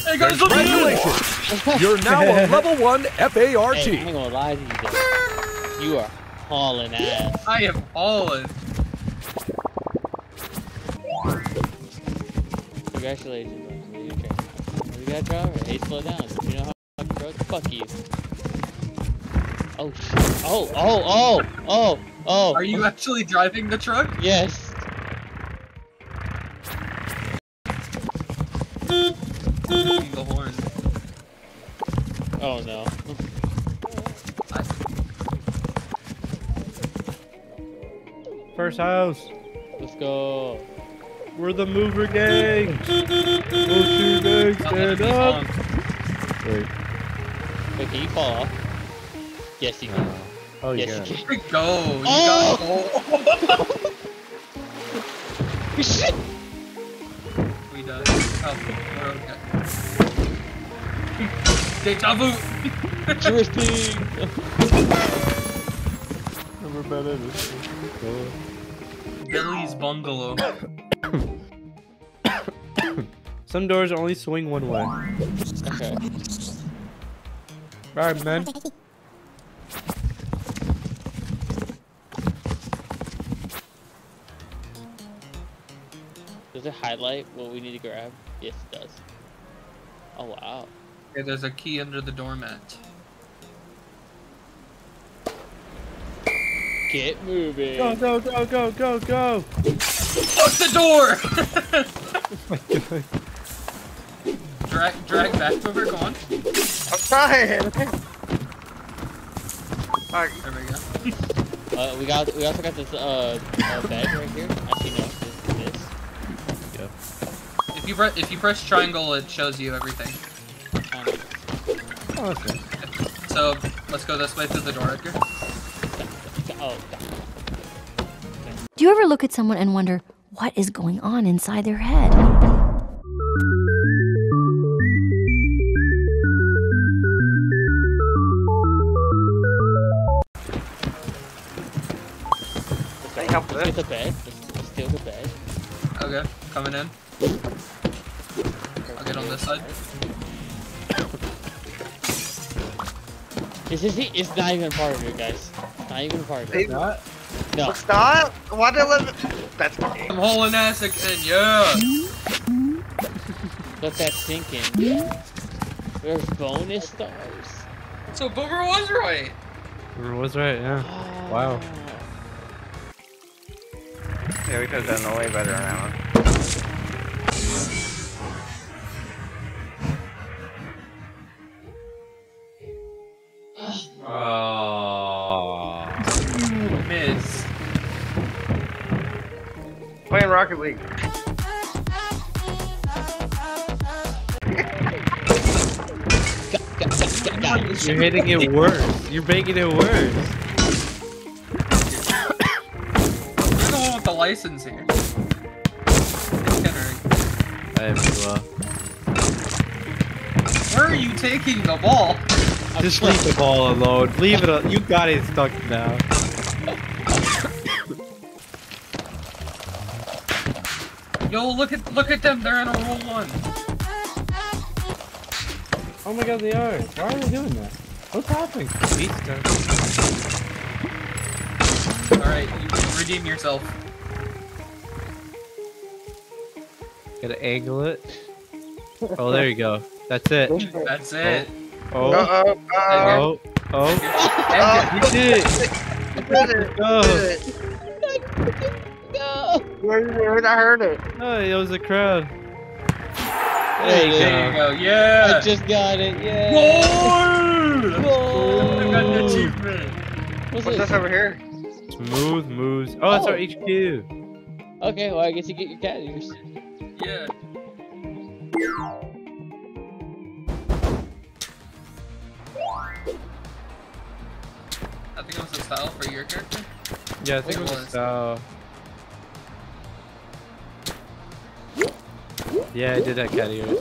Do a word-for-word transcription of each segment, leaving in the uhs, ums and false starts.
Hey guys, look at Congratulations! You're now a level one F A R T. Hey, I ain't gonna lie to you though. You are hauling ass. I am hauling. Congratulations, bro. You okay? You got a driver? Hey, slow down. You know how to truck? Fuck you. Oh shit. Oh, oh, oh, oh, oh. Are you actually driving the truck? Yes. The horn. Oh no. First house. Let's go. We're the mover gang. Motor gang, stand up. Wait. Wait, can you fall off? Yes, you can. Oh, yes, yeah. you can. Here we go. You Oh! got oh. Shit! We died. Oh, we're okay. Deja vu! Drifting! Never been in this. Billy's bungalow. Some doors only swing one way. Okay. Alright, man. Does it highlight what we need to grab? Yes, it does. Oh, wow. Okay, there's a key under the doormat. Get moving. Go, go, go, go, go, go. Fuck the door! drag, drag back to her, go on. I'm trying. Alright. There we go. Uh, we got. We also got this uh, uh bed right here. Actually, no, this. this. Yep. If you press, if you press triangle, it shows you everything. Um, Oh, okay. So let's go this way through the door, Edgar. oh. Do you ever look at someone and wonder what is going on inside their head? Hey, help Let's get this. the bed. Let's, let's steal the bed. Okay, coming in. I'll get on this side. This is the, it's not even part of it, guys. It's not even part of Hey, it. Not? No. It's not? Why did I let it? That's okay. I'm hauling ass again, yeah! Let that sink in. There's bonus stars. So Boomer was right! Was right, yeah. Wow. Yeah, we could have done way better on that one. Oh. Miss. Playing Rocket League. You're hitting it worse. You're making it worse. You're the one with the license here. Kenner. I am as well. Where are you taking the ball? Just leave the ball alone. Leave it. al- You got it stuck now. Yo, look at look at them. They're in a roll one. Oh my god, they are. Why are they doing that? What's happening? Beat stuff. All right, you redeem yourself. Gotta angle it. Oh, there you go. That's it. That's it. Oh. Uh-oh. Uh-oh. Oh. Oh. Oh, You did it. you did it. Go. You did it. No. Where did I heard it? Oh, it was a crowd. There There you you There go. you go. Yeah. I just got it. Yeah. Goal! Goal! I got the achievement. What's, What's this? this over here? Smooth moves. Oh, that's Oh. our H Q. Okay, well I guess you get your cat ears. Yeah. I think it was a style for your character. Yeah, I think it was a style. Yeah, I did that cat ears.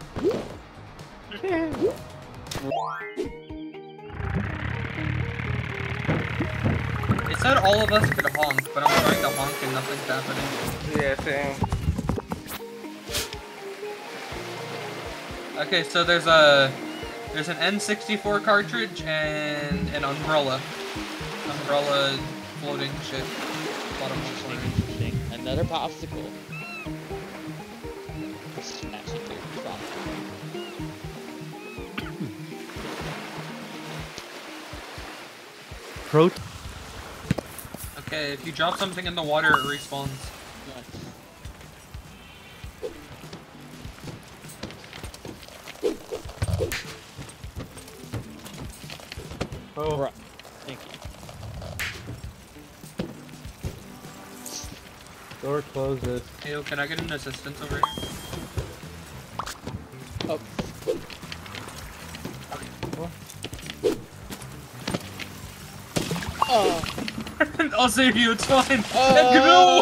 It said all of us could honk, but I'm trying to honk and nothing's happening. Yeah, same. Okay, so there's a there's an N sixty-four cartridge and an umbrella. Umbrella floating shit. Bottom left corner. Interesting. Another popsicle. Smash it through. Strong. Pro. Okay, if you drop something in the water, it respawns. Oh, Right. Thank you. door closes. Hey, yo, can I get an assistance over here? Oh. Oh. I'll save you, it's fine. Oh.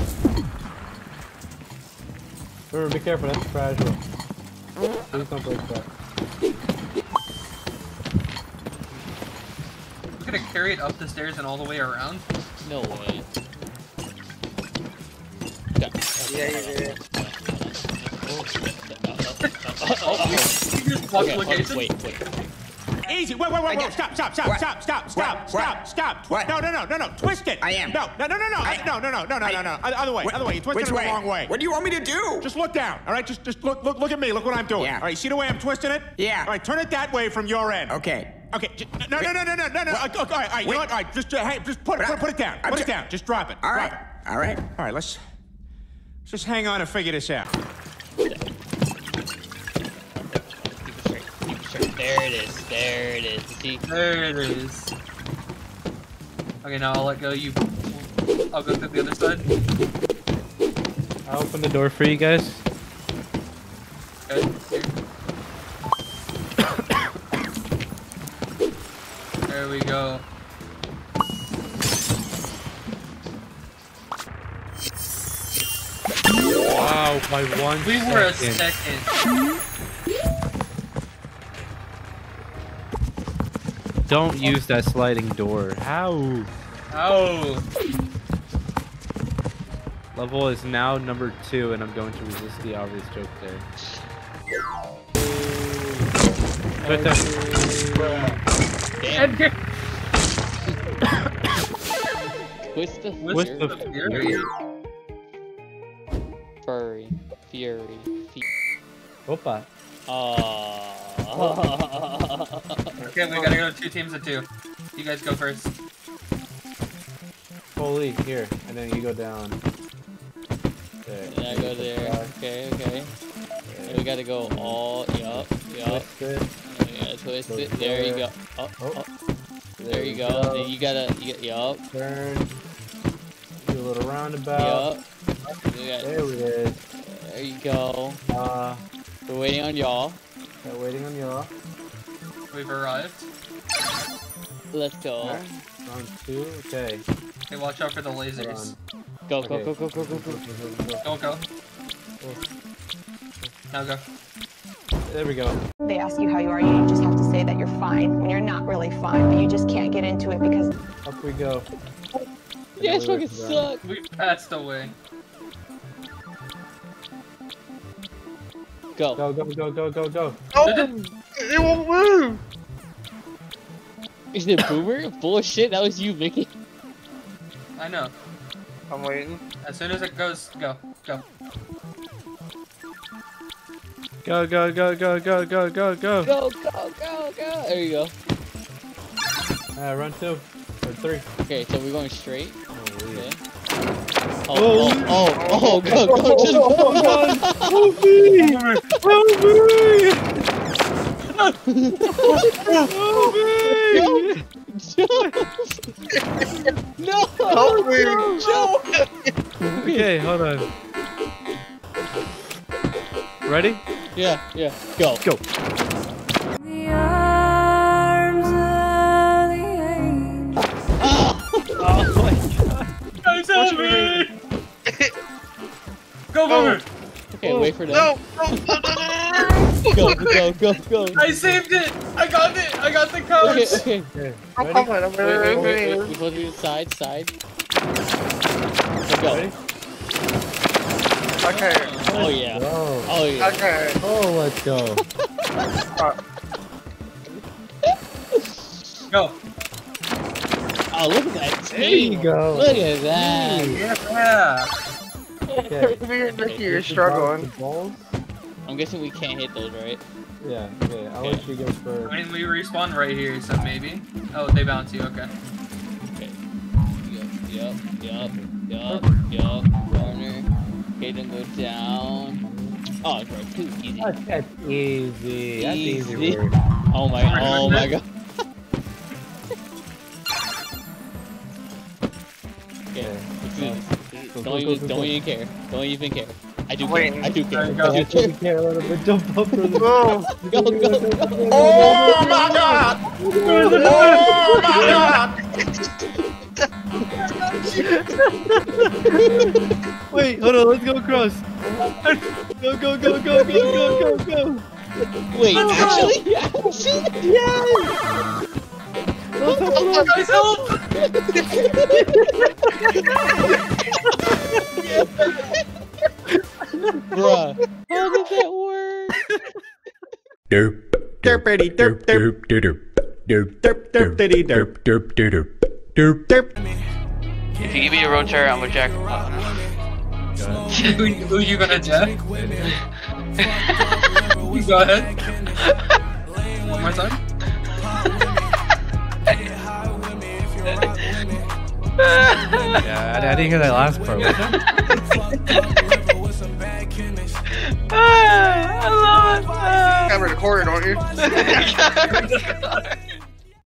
Remember, be careful, that's fragile. Please don't break that. We're gonna carry it up the stairs and all the way around. No way. Yeah, you did. Oh, we, we just blocked Okay, hold on, location. wait, wait. Easy. Wait, wait, wait, wait. Stop, stop, stop, What? stop, stop, stop, What? stop, stop. What? No, no, no, no, no. Twist it. I am. No, no, no, no, no. I- No, no, no, no, no, no, no. Other way, other way. You twisted Which it way? the wrong way. What do you want me to do? Just look down. All right, just, just look, look, look at me. Look what I'm doing. Yeah. All right, see the way I'm twisting it? Yeah. All right, turn it that way from your end. Okay. Okay. j- No, no, no, no, no, no, no. What? Okay, all right, all right. You know Wait. what? All right, just, uh, hey, just put it, But put, I- put it down. I'm Put it ju- down. Just drop it. All Drop right. it. All right. All right, let's, let's just hang on and figure this out. Keep it straight. Keep it straight. There it is. There it is. You see? There it is. Okay, now I'll let go. You. I'll go to the other side. I'll open the door for you guys. Okay. Here. There we go. Wow, by one We were a second. second. Don't use that sliding door. How? Oh. Level is now number two, and I'm going to resist the obvious joke there. Right there. Damn. Twist the What's fury. the fury? Furry. Fury. Fe Opa. Oh. Okay, we gotta go two teams of two. You guys go first. Holy, here, and then you go down. There. And I go there. Okay, okay. And we gotta go all. Yup. Yup. Twist it. Yeah, twist it. There you go. Oh, Oh. oh. There you go. And then you gotta. You, yup. Turn. Do a little roundabout. Yup. You got- There it is. There you go. Uh, We're waiting on y'all. got waiting on y'all. We've arrived. Let's go. Round two. Okay. Okay, watch out for the Hold lasers. Go, go, Okay. go, go, go, go, go. Don't go. Now go. There we go. They ask you how you are, you just have to say that you're fine when you're not really fine, but you just can't get into it because Up we go. You guys Another fucking round. suck. We passed away. Go. Go, go, go, go, go, go. Oh, it won't move. Is it Boomer? Bullshit, that was you, Mickey. I know. I'm waiting. As soon as it goes, go. Go. Go, go, go, go, go, go, go, go. Go, go, go, go. There you go. Uh, run two. Or three. Okay, so we're going straight. Holy. Okay. Oh, oh, oh, oh, go, go, just Help me! Help me! No! Help me. Okay, hold on. Ready? Yeah, yeah, go. Go. Oh my god. Guys, help me! Go, Boomer! Okay, wait for them. No, no, no, no, Go, go, go, go. I saved it! I got it! I got the coach! Okay, okay. Okay, I'm ready? coming. I'm Wait, wait, ready. wait, wait. We're supposed to do the side, side. Okay, go. Ready? Okay. Oh yeah. Go. Oh yeah. Okay. Oh, let's go. Go. Oh, look at that There you team. go. Look at that. Yeah. Okay. Nicky, you're Get the struggling. balls. I'm guessing we can't hit those, right? Yeah, okay. I'll let you go first. I mean, we respawn right here, so maybe. Oh, they bounce you. Okay. Okay. Yup, yup, yup, yup, corner. Okay, then go down. Oh, it's right, too easy. That's, that's easy. That's easy, Easy. work. Oh my, oh my god. Okay, let's do this. Go, Don't go, even, go, go, don't go. even care. Don't even care. I do Wait. care. I do care. There you go. I do You care. care a little bit. Jump up, brother. Go. Go, go, go. Oh my god! Oh my god! Wait, hold on. Let's go across. Go, go, go, go, go, go, go, go. Wait, actually? Actually? Yes! Let's go, Oh, guys, help! Bruh, how did that work? Derp. Derpity derp derp derp derp derp derpity derp derp derp derp derp. If you give me a road chair, I'm gonna jack. who, who you gonna jack? Go ahead. One more time. Yeah, I didn't hear that last part. I love it. You have a recorder, don't you?